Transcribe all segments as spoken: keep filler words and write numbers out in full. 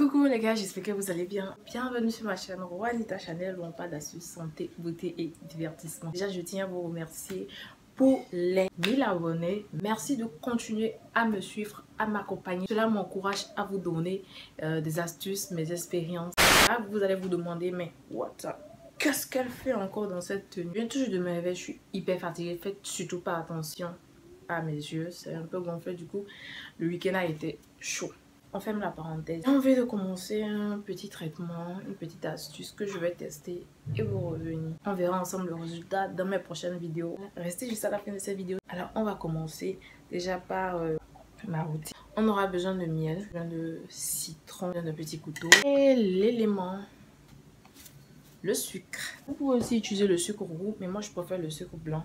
Coucou les gars, j'espère que vous allez bien. Bienvenue sur ma chaîne Juanita Chanel, où on parle d'astuces santé, beauté et divertissement. Déjà, je tiens à vous remercier pour les mille abonnés. Merci de continuer à me suivre, à m'accompagner. Cela m'encourage à vous donner euh, des astuces, mes expériences. Là, vous allez vous demander, mais what? Qu'est-ce qu'elle fait encore dans cette tenue? Je viens toujours de me réveiller, je suis hyper fatiguée. Faites surtout pas attention à mes yeux, c'est un peu gonflé. Du coup, le week-end a été chaud. On ferme la parenthèse. J'ai envie de commencer un petit traitement, une petite astuce que je vais tester et vous revenir. On verra ensemble le résultat dans mes prochaines vidéos. Restez juste à la fin de cette vidéo. Alors, on va commencer déjà par euh, ma routine. On aura besoin de miel, besoin de citron, besoin de petits couteaux et l'élément, le sucre. Vous pouvez aussi utiliser le sucre roux, mais moi je préfère le sucre blanc.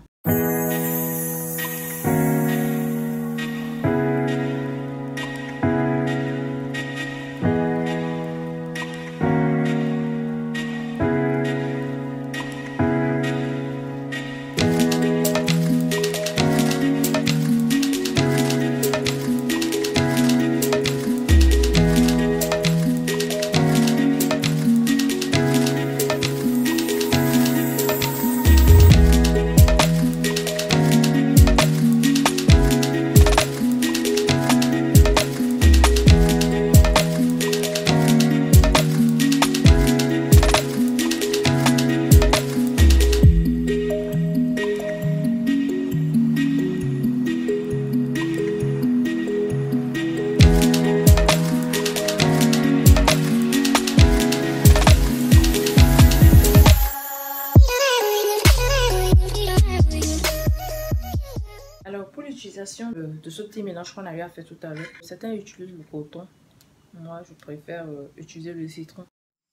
Alors pour l'utilisation de, de ce petit mélange qu'on avait fait tout à l'heure, certains utilisent le coton, moi je préfère euh, utiliser le citron.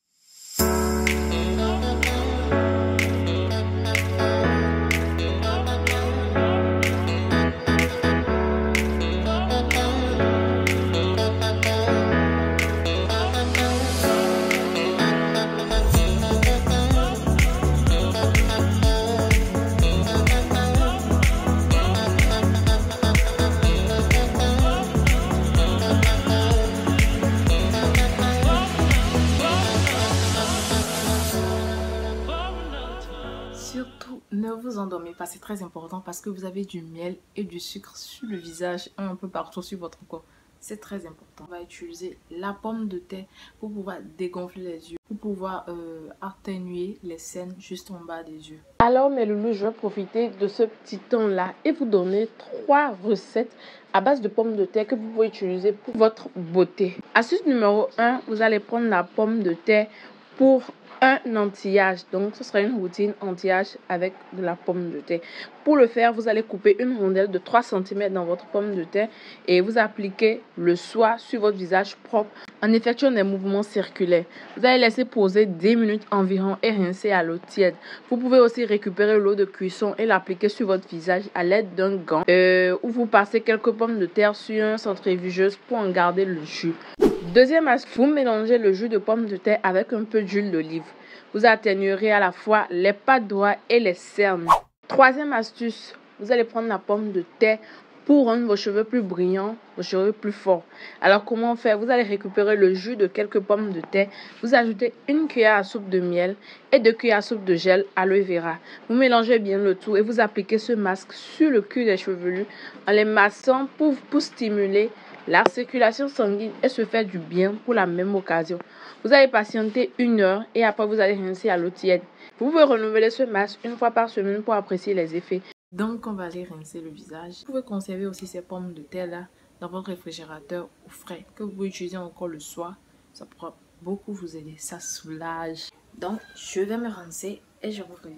Surtout, ne vous endormez pas, c'est très important parce que vous avez du miel et du sucre sur le visage, un peu partout sur votre corps. C'est très important. On va utiliser la pomme de terre pour pouvoir dégonfler les yeux, pour pouvoir euh, atténuer les cernes juste en bas des yeux. Alors mes loulous, je vais profiter de ce petit temps-là et vous donner trois recettes à base de pommes de terre que vous pouvez utiliser pour votre beauté. Astuce numéro un, vous allez prendre la pomme de terre pour un anti-âge. Donc ce sera une routine anti-âge avec de la pomme de terre. Pour le faire, vous allez couper une rondelle de trois centimètres dans votre pomme de terre et vous appliquez le soin sur votre visage propre en effectuant des mouvements circulaires. Vous allez laisser poser dix minutes environ et rincer à l'eau tiède. Vous pouvez aussi récupérer l'eau de cuisson et l'appliquer sur votre visage à l'aide d'un gant euh, ou vous passez quelques pommes de terre sur un centrifugeuse pour en garder le jus. Deuxième astuce, vous mélangez le jus de pomme de terre avec un peu d'huile d'olive. Vous atténuerez à la fois les pattes droites et les cernes. Troisième astuce, vous allez prendre la pomme de terre pour rendre vos cheveux plus brillants, vos cheveux plus forts. Alors comment faire? Vous allez récupérer le jus de quelques pommes de terre, vous ajoutez une cuillère à soupe de miel et deux cuillères à soupe de gel aloe vera. Vous mélangez bien le tout et vous appliquez ce masque sur le cuir des chevelus en les massant pour, pour stimuler la circulation sanguine et se faire du bien pour la même occasion. Vous allez patienter une heure et après vous allez rincer à l'eau tiède. Vous pouvez renouveler ce masque une fois par semaine pour apprécier les effets. Donc on va aller rincer le visage. Vous pouvez conserver aussi ces pommes de terre là dans votre réfrigérateur au frais que vous pouvez utiliser encore le soir. Ça pourra beaucoup vous aider, ça soulage. Donc je vais me rincer et je vous reviens.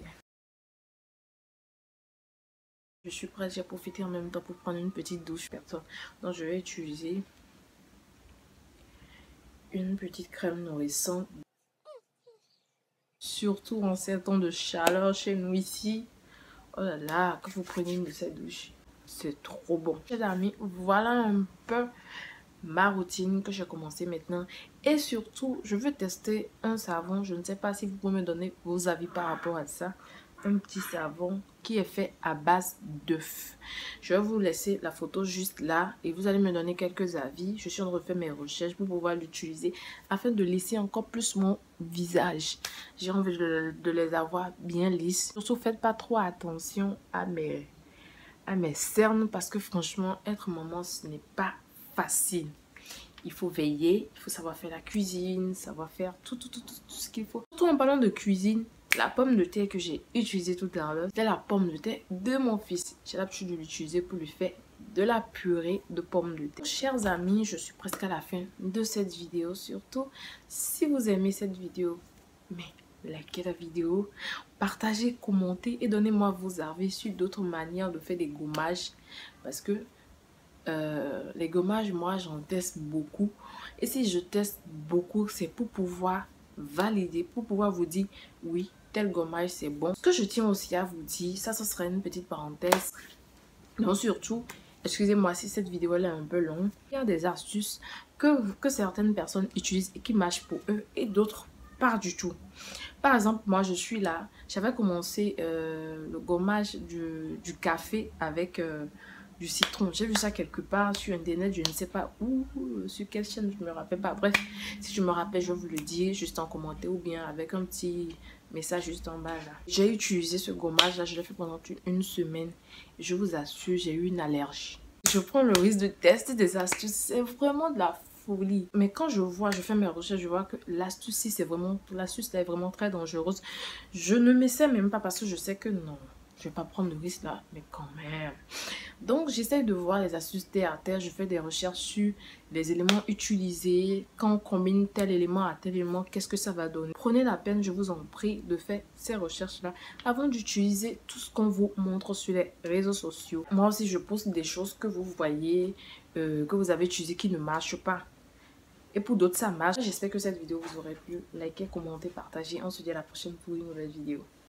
Je suis prête, j'ai profité en même temps pour prendre une petite douche personne. Donc je vais utiliser une petite crème nourrissante. Surtout en ces temps de chaleur chez nous ici. Oh là là, que vous preniez une de ces douches. C'est trop bon. Chers amis, voilà un peu ma routine que j'ai commencé maintenant. Et surtout, je veux tester un savon. Je ne sais pas si vous pouvez me donner vos avis par rapport à ça. un petit savon qui est fait à base d'œufs. Je vais vous laisser la photo juste là et vous allez me donner quelques avis. Je suis en train de refaire mes recherches pour pouvoir l'utiliser afin de lisser encore plus mon visage. J'ai envie de, de les avoir bien lisses. Surtout, faites pas trop attention à mes, à mes cernes parce que franchement, être maman, ce n'est pas facile. Il faut veiller, il faut savoir faire la cuisine, savoir faire tout, tout, tout, tout, tout ce qu'il faut. Surtout en parlant de cuisine, la pomme de terre que j'ai utilisée tout à l'heure, c'est la pomme de terre de mon fils. J'ai l'habitude de l'utiliser pour lui faire de la purée de pommes de terre. Chers amis, je suis presque à la fin de cette vidéo. Surtout, si vous aimez cette vidéo, mais likez la vidéo, partagez, commentez et donnez-moi vos avis sur d'autres manières de faire des gommages. Parce que Euh, les gommages, moi j'en teste beaucoup et si je teste beaucoup c'est pour pouvoir valider, pour pouvoir vous dire oui tel gommage c'est bon. Ce que je tiens aussi à vous dire, ça ce serait une petite parenthèse, non surtout excusez-moi si cette vidéo elle est un peu longue, il y a des astuces que, que certaines personnes utilisent et qui marchent pour eux et d'autres pas du tout. Par exemple, moi je suis là, j'avais commencé euh, le gommage du, du café avec euh, du citron. J'ai vu ça quelque part sur internet, je ne sais pas où, sur quelle chaîne, je ne me rappelle pas. Bref, si je me rappelle, je vais vous le dire juste en commentaire ou bien avec un petit message juste en bas là. J'ai utilisé ce gommage là, je l'ai fait pendant une semaine. Je vous assure, j'ai eu une allergie. Je prends le risque de tester des astuces, c'est vraiment de la folie. Mais quand je vois, je fais mes recherches, je vois que l'astuce si c'est vraiment, l'astuce là est vraiment très dangereuse. Je ne m'essaie même pas parce que je sais que non, je vais pas prendre le risque là, mais quand même. Donc j'essaie de voir les astuces terre à terre, je fais des recherches sur les éléments utilisés, quand on combine tel élément à tel élément, qu'est-ce que ça va donner. Prenez la peine, je vous en prie, de faire ces recherches là avant d'utiliser tout ce qu'on vous montre sur les réseaux sociaux. Moi aussi je poste des choses que vous voyez, euh, que vous avez utilisées qui ne marchent pas. Et pour d'autres ça marche. J'espère que cette vidéo vous aurait plu. Likez, commentez, partagez. On se dit à la prochaine pour une nouvelle vidéo.